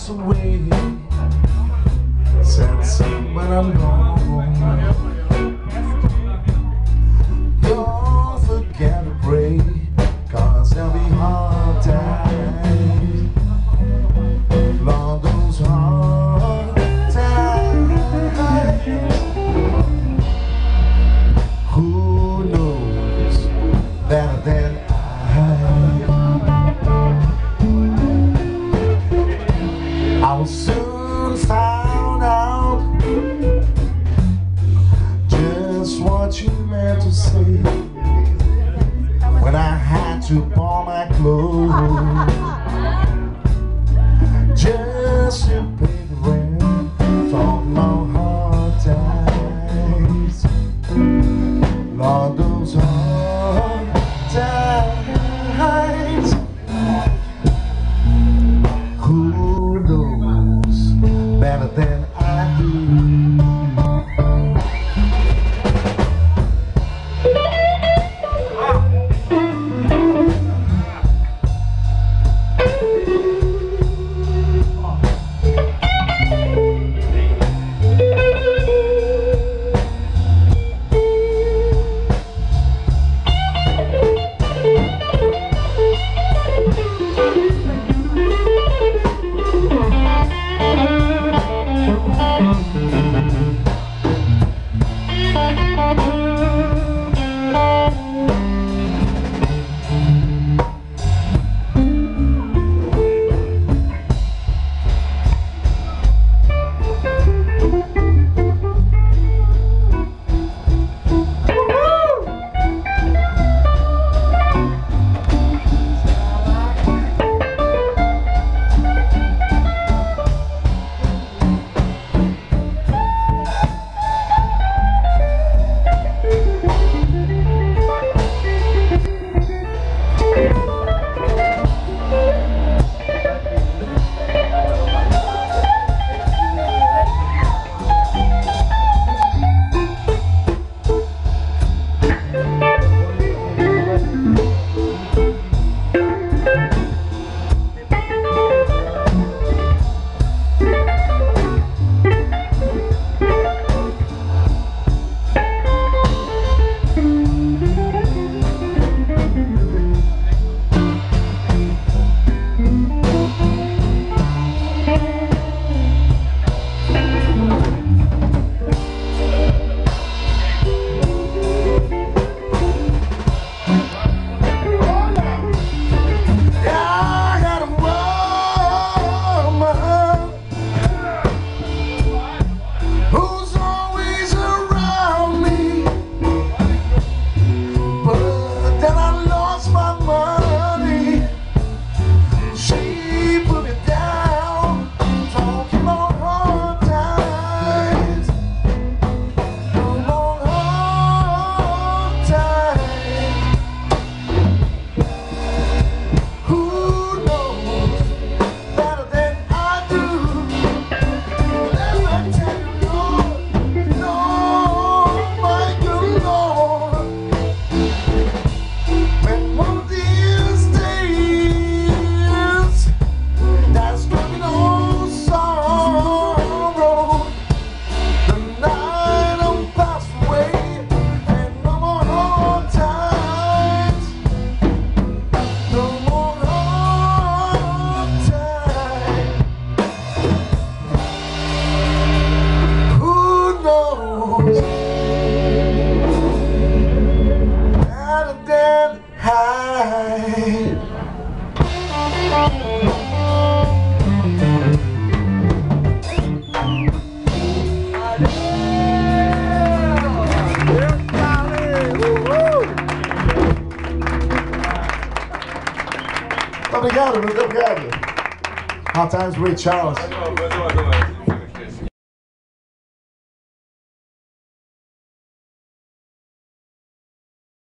pass away. Since when I'm gone, don't forget to pray, 'cause there'll be hard times. Lord, those hard times. Who knows better than I'll soon find out just what you meant to say when I had to pawn my clothes just to pay the rent for my hard times. Lord, those hard times. Who knows better than I do? Obrigado, muito obrigado. Hard times, Ray Charles.